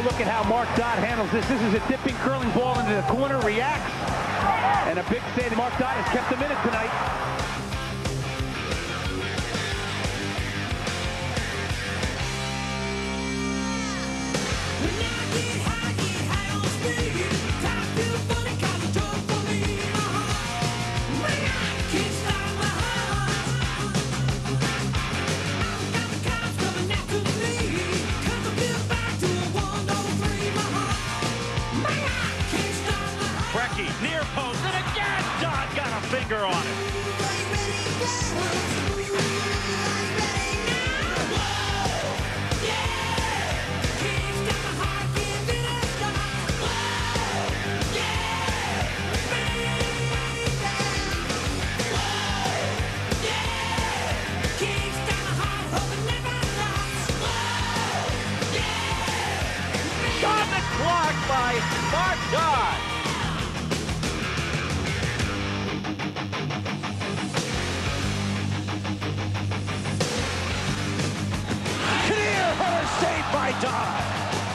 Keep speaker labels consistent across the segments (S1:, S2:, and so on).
S1: look at how Mark Dodd handles this. This is a dipping, curling ball into the corner, reacts. And a big save. Mark Dodd has kept him in it tonight.
S2: Near post, and again, Dodd got a finger on it. On the clock by Mark Dodd. Saved by Dodd.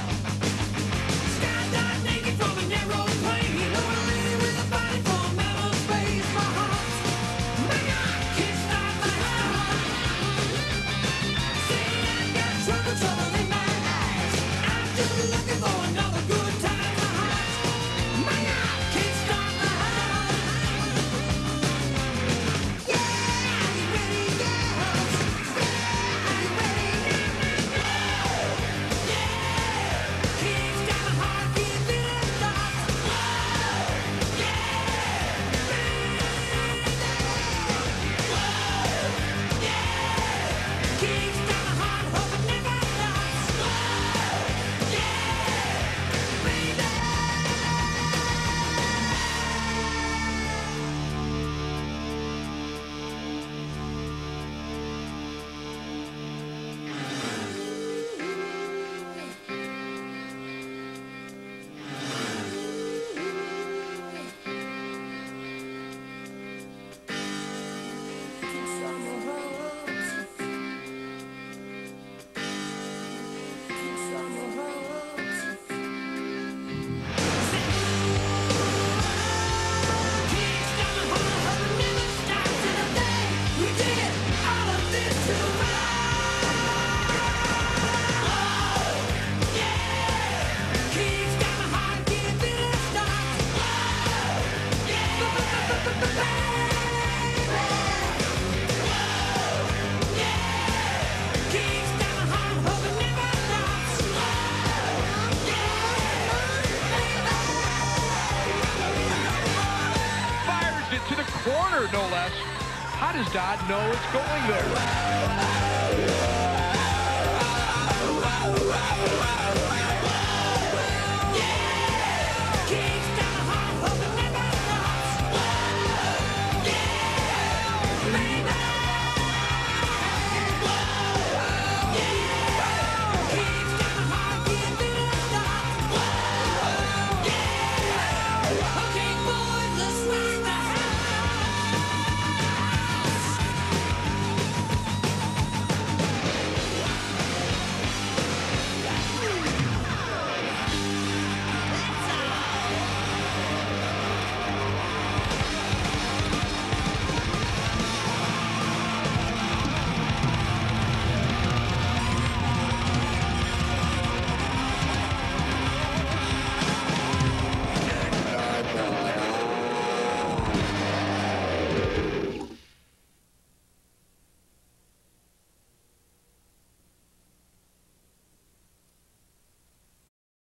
S2: To the corner, no less. How does Dodd know it's going there?